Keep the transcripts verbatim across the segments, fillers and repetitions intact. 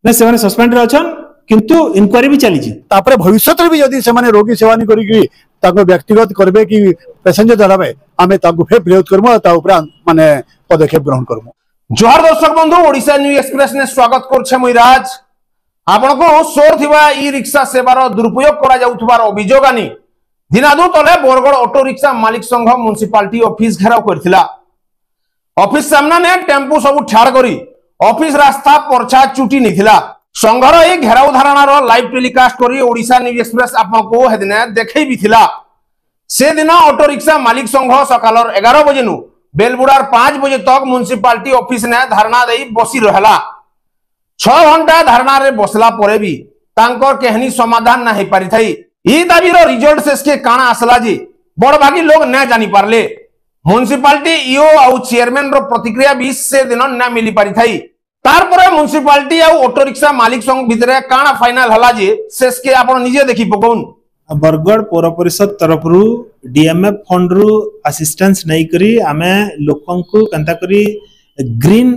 ने सेमाने सस्पेंड रे अछन किंतु इंक्वायरी भी चली छी तापरे भविष्य रे भी यदि सेमाने रोगी सेवा नहीं करी ताको व्यक्तिगत करबे कि पैसेंजर धराबे आमे ताको फेर विरोध करमु ता ऊपर माने पदक्षेप ग्रहण करमु। जोहार दर्शक बंधु ओडिशा न्यूज एक्सप्रेस ने स्वागत करछे मुइराज आपण को सोर थिबा ई रिक्शा सेवार दुरुपयोग करा जाउथबार अभियोग आनी दिनादु तले बरगड़ ऑटो रिक्शा मालिक संघ म्युनिसिपालिटी ऑफिस घेराव करथिला। ऑफिस सामना ने टेम्पो सब ठाड़ करी ऑफिस रास्ता परछा चुटी निथिला। संघर ए घेराव धारणार लाइव टेलीकास्ट करी ओडिशा न्यूज एक्सप्रेस आपन को हेदिने देखै भी थिला। से दिन ऑटो रिक्शा मालिक संघ सकाल एगार बजे नु बेलबुड़ार पांच बजे तक म्युनिसिपालिटी ऑफिस ने धारणा दे बसी रहला। छह घंटा धारणा रे बसला परे भी तांकर केहनी समाधान ना हे पारि थई। ई दाबीर रिजल्ट शेष के काना आसला जे बड़ भागी लोग न जानी पारले। म्युनिसिपालिटी ईओ आउ चेयरमैन रो प्रतिक्रिया भी से दिन न मिली पारि थई। तार परे म्युनिसिपालिटी आउ ऑटो रिक्शा मालिक संघ भितरे काना फाइनल हला जे शेष के आपण निजे देखि पकोन। बरगड़ पौर परिषद तरफ रु डीएमएफ फंड रु असिस्टेंस नहीं करी आमे लोकन को कंता करी ग्रीन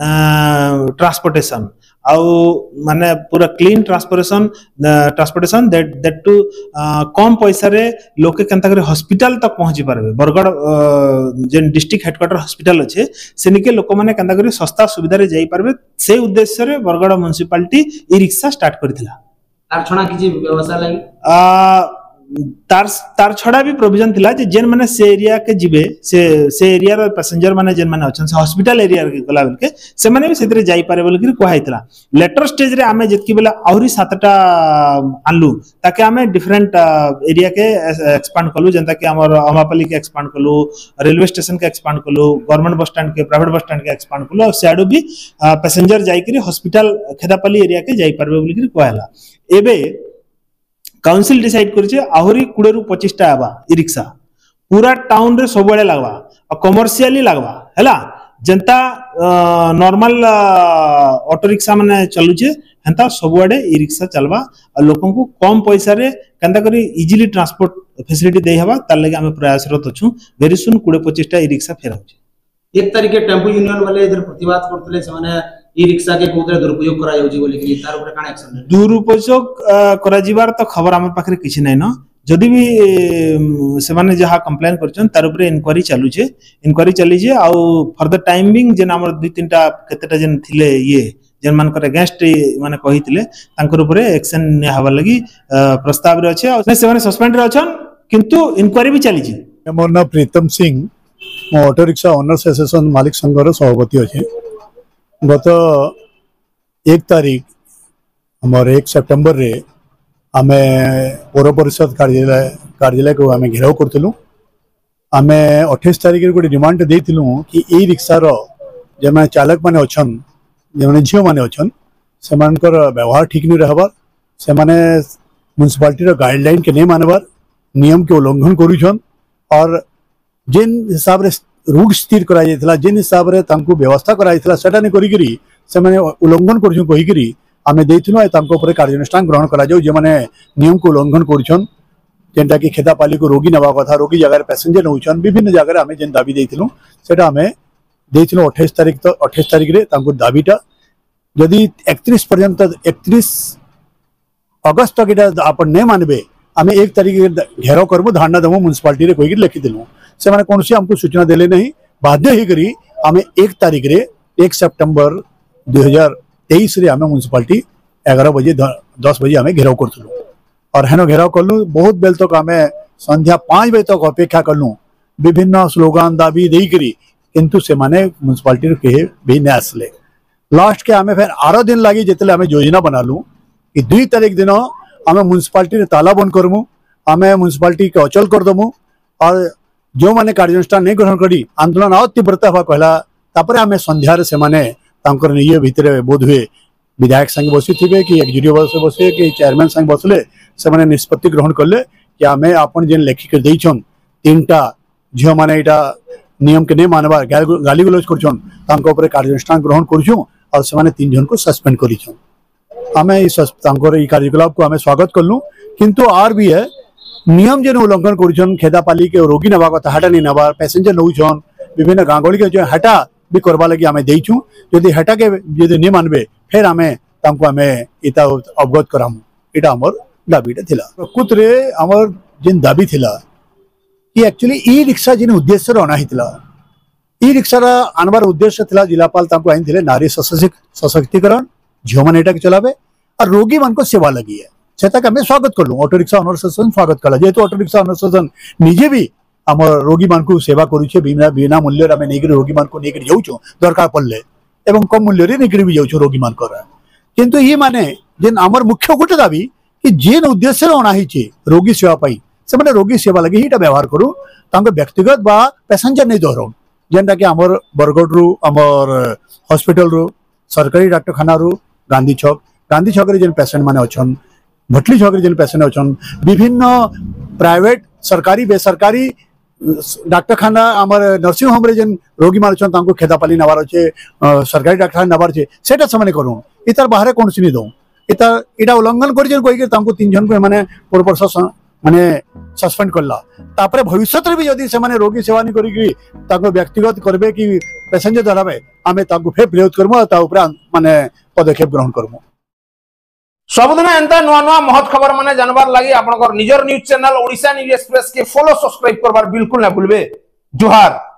ट्रांसपोर्टेशन आउ माने पूरा clean transportation transportation that that टू कम पैसा रे लोके कंता करी हॉस्पिटल तक पहुंची पारबे। बरगड़ जेन डिस्ट्रिक्ट हेडक्वार्टर हॉस्पिटल अच्छे सेनिके लोक माने कंता करी सस्ता सुविधा रे जाई पारबे से उद्देश्य रे Bargarh municipality e rickshaw start करथिला। तार छणा किछि व्यवस्था लागि आ तार तार छड़ा भी प्रोविजन थिला जे जेन माने से एरिया के जिबे से से एरिया रो पैसेंजर माने जेन माने अछन से हॉस्पिटल एरिया के गला बेल के से माने भी सेतरे जाई पारे बोल के कहैतला। लेटर स्टेज रे आमे जतकी बेला आहुरी सातटा आलू ताके आमे डिफरेंट एरिया के एक्सपांड कलु जनता के हमर अमापली के एक्सपांड कलु रेलवे स्टेशन के एक्सपांड कलु गवर्नमेंट बस स्टैंड के प्राइवेट बस स्टैंड के एक्सपांड कलु सेडो भी पैसेंजर जाई करी हॉस्पिटल खेदापली एरिया के जाई पारबे बोल के कहला। एबे काउंसिल डिसाइड करछे आहुरी बीस रु पच्चीस टा आबा ई रिक्शा पूरा टाउन रे सबले लागबा आ कमर्शियली लागबा हैला जनता नॉर्मल ऑटो रिक्शा माने चलुचे हंता सबुआडे ई रिक्शा चलबा आ लोकन को कम पैसा रे कंदा करी इजीली ट्रांसपोर्ट फैसिलिटी देई हबा तार लगे हमें प्रयासरत अछु। वेरी सुन बीस पच्चीस टा ई रिक्शा फेराउचे। एक तारिख के टेम्पो यूनियन वाले इधर प्रतिवाद करतले से माने ई रिक्शा के कोतरे दुरुपयोग करा जाउची बोली कि तार ऊपर काना एक्शन दुरुपयोग करा जिबार तो खबर हमर पाखरे किछि नै न जदि भी से माने जहा कंप्लेन करछन तार ऊपर इंक्वायरी चालू छे इंक्वायरी चली छे आ फर्दर टाइमिंग जेन हमर दो तीन टा केतेटा जेन थिले ये जेन मान कर अगेंस्ट माने कहितले तांकर ऊपर एक्शन ने हवा लगी प्रस्ताव रे अछि आ से माने सस्पेंड रे अछन किंतु इंक्वायरी भी चली छे। मोर ना प्रीतम सिंह मो ऑटो रिक्शा ओनर्स एसोसिएशन मालिक संघर सभापति अछि। गत एक तारीख हमारे एक सेप्टेम्बर रे आमे पौर परिषद कार्यालय कार्यालय को आमे घेराव करथिलु। आमे अट्ठाईस तारीख रे गोटे डिमांड देथिलु कि ई रिक्शा रो जे माने चालक माने अछन जे माने झियो माने अछन से मानकर व्यवहार ठीक नहीं रहबार से माने म्युनिसिपालिटी रो गाइडलाइन के नहीं मानबार नियम के उल्लंघन करूछन और जेन हिसाब रे रूट स्थिर करा जायतला जेन हिसाब रे तांको व्यवस्था करा जायतला सेटा ने करी करी से माने उल्लंघन करछु कहि करी आमे देथिलु ए तांको ऊपर कार्यानुष्ठान ग्रहण करा जाउ जे माने नियम को उल्लंघन करछन जेंटा कि खेदापाली को रोगी नबा कथा रोगी जगह पैसेंजर नउछन विभिन्न जगह आमे जेन दाबी देथिलु सेटा आमे देथिलु अट्ठाईस तारीख तो अट्ठाईस तारीख रे तांको दाबीटा यदि इकतीस पर्यंत इकतीस अगस्त तक इटा आपण ने मानबे आमे एक तारीख घेराव करबो धारणा देबो म्युनिसिपालिटी रे कहि लिखि दिलु से माने कोनसी हमको सूचना देले नहीं बाध्य ही करी आमे एक तारीख रे एक सितंबर दो हज़ार तेईस रे आमे म्युनिसिपालिटी ग्यारह बजे दस बजे आमे घेराव करथलु और हेनो घेराव करलु बहुत बेल तक आमे संध्या पाँच बजे तक अपेक्षा करलु विभिन्न स्लोगान दाबी देई करी किंतु से माने म्युनिसिपालिटी रे के भी न आसले। लास्ट के आमे फिर आरो दिन लागी जेतले आमे योजना बनालु कि दुई तारीख दिन आमे म्युनिसिपालिटी रे ताला बंद करमु आमे म्युनिसिपालिटी के अचल कर दमु और जो माने कार्यानुष्ठान नहीं ग्रहण करी आंदोलन और तीव्रता हवा कहला तापर आमे संध्यार से माने तांकर निये भितरे बोध हुए विधायक संग बसी थिबे कि एग्जीक्यूटिव से बसे कि चेयरमैन संग बसले से माने निष्पत्ति ग्रहण करले कि आमे आपन जेन लेखि कर देइछन तीनटा झियो माने एटा नियम के नहीं मानबा गाली गलौज करछन तांको ऊपर कार्यानुष्ठान ग्रहण करछु और से माने तीन जन को सस्पेंड करिछन। आमे इस तांकर ई कार्यकलाप को आमे स्वागत करलु किंतु आर भी है नियम जेन उल्लंघन करुछन खेदापाली के रोगी नबा कथा हटा नहीं नबा पैसेंजर नउछन विभिन्न गांगोली के जो हटा भी करबा लगी आमे देइछु यदि हटा के यदि नहीं मानबे फिर आमे तांको हमें इता अवगत करामु इटा हमर दाबीटा थिला प्रकृत रे हमर जिन दाबी थिला कि एक्चुअली ई रिक्शा जिन उद्देश्य रे अना हितला ई रिक्शा रा आनबार उद्देश्य थिला जिलापाल तांको आइन थिले नारी सशक्तिकरण झियो माने एटा के चलाबे और रोगी मन को सेवा लगी है सेता के हमें स्वागत करलु ऑटो रिक्शा ऑनर सेशन स्वागत कला जेतु ऑटो रिक्शा ऑनर सेशन निजे भी हमर रोगी मान को सेवा करू छे बिना बिना मूल्य रे हमें नेगिर रोगी मान को नेगिर जाउ छु दरकार पड़ले एवं कम मूल्य रे नेगिर भी जाउ छु रोगी मान कर किंतु ये माने जेन हमर मुख्य गोटे दाबी कि जेन उद्देश्य रे अना हिचे रोगी सेवा पाई से माने रोगी सेवा लगी हिटा व्यवहार करू तांको व्यक्तिगत बा पैसेंजर नहीं दोहराउ जेनटा कि हमर बरगढ़ रु हमर हॉस्पिटल रु सरकारी डाक्तरखाना रु गांधी छक गांधी छक रे जेन पेशेंट माने अछन भटली छक रे जेन पेशेंट अछन विभिन्न प्राइवेट सरकारी बेसरकारी डाक्तरखाना आमर नर्सिंग होम रे जेन रोगी मान अछन तांको खेदापाली नवार छे सरकारी डाक्तरखाना नवार छे सेटा समय करू इतार बाहर कोन सुनी दो इता इटा उल्लंघन कर जेन कोइ के तांको तीन जन को माने पुर प्रशासन माने सस्पेंड करला तापरे भविष्य रे भी यदि से माने रोगी सेवा नि करी कि ताको व्यक्तिगत करबे कि पैसेंजर धराबे आमे ताको फे विरोध करमु ता ऊपर माने पदक्षेप ग्रहण करमु सबदिन एंता नुआ नुआ महत खबर माने जानबार लागि आपनकर निजर news channel Odisha news express के फॉलो सब्सक्राइब करबार बिल्कुल ना भूलबे। जोहार।